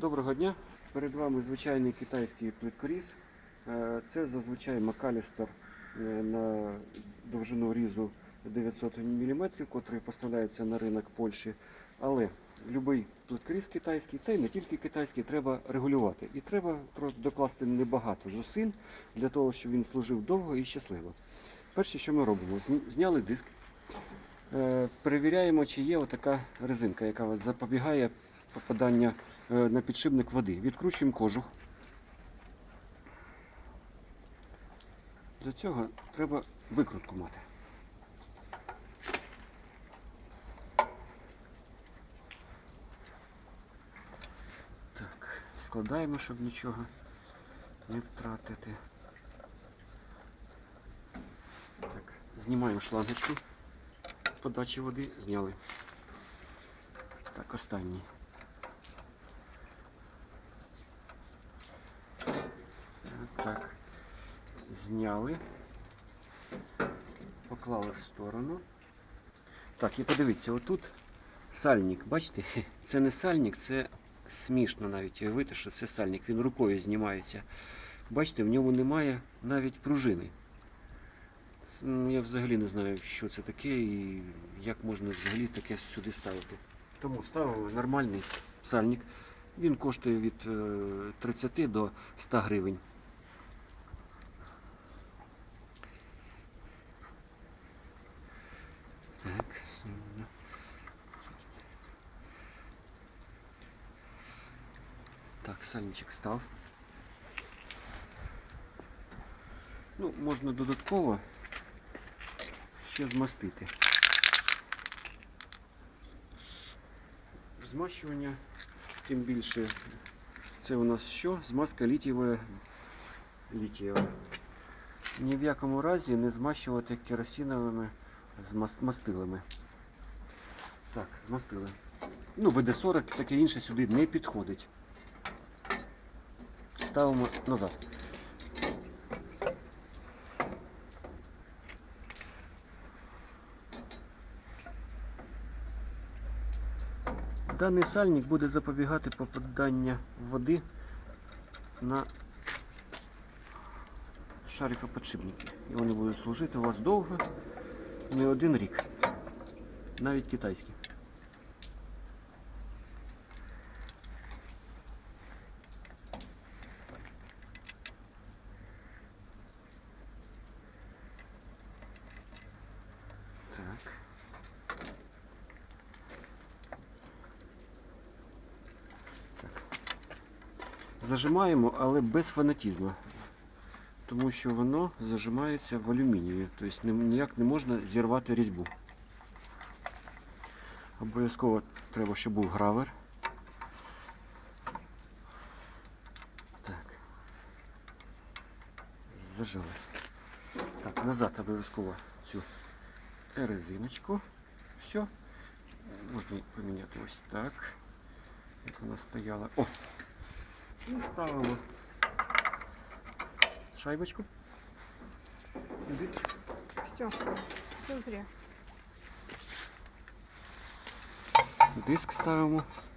Доброго дня! Перед вами звичайний китайський плиткоріз. Це зазвичай Макалістер на довжину різу 900 мм, котрий поставляється на ринок Польщі. Але будь-який плиткоріз китайський, та й не тільки китайський, треба регулювати. І треба докласти небагато зусиль для того, щоб він служив довго і щасливо. Перше, що ми робимо, зняли диск, перевіряємо, чи є отака резинка, яка запобігає попаданню на підшипник води. Відкручуємо кожух. Для цього треба викрутку мати. Так, складаємо, щоб нічого не втратити. Так, знімаємо шлангочку подачі води, зняли. Так, останній. Так, зняли, поклали в сторону. Так, і подивіться, отут сальник, бачите, це не сальник, це смішно навіть уявити, що це сальник, він рукою знімається. Бачите, в ньому немає навіть пружини. Я взагалі не знаю, що це таке і як можна взагалі таке сюди ставити. Тому ставимо нормальний сальник, він коштує від 30 до 100 гривень. Так. Так, сальничок став. Ну, можна додатково ще змастити. Змащування, тим більше, це у нас що? Змазка літієва. Ні в якому разі не змащувати керосиновими мастилами. Так, змастили. Ну, ВД-40, таке інше сюди не підходить. Ставимо назад. Даний сальник буде запобігати попаданню води на шарикоподшипники. І вони будуть служити у вас довго, не один рік. Навіть китайські. Так. Зажимаємо, але без фанатізму, тому що воно зажимається в алюмінієві, тобто ніяк не можна зірвати різьбу. Обов'язково треба, щоб був гравер. Так. Зажали. Так, назад обов'язково цю резиночку. Все. Можна поміняти ось так, як вона стояла. О! І ставимо шайбочку. Диск. Все, смотри. Диск ставимо.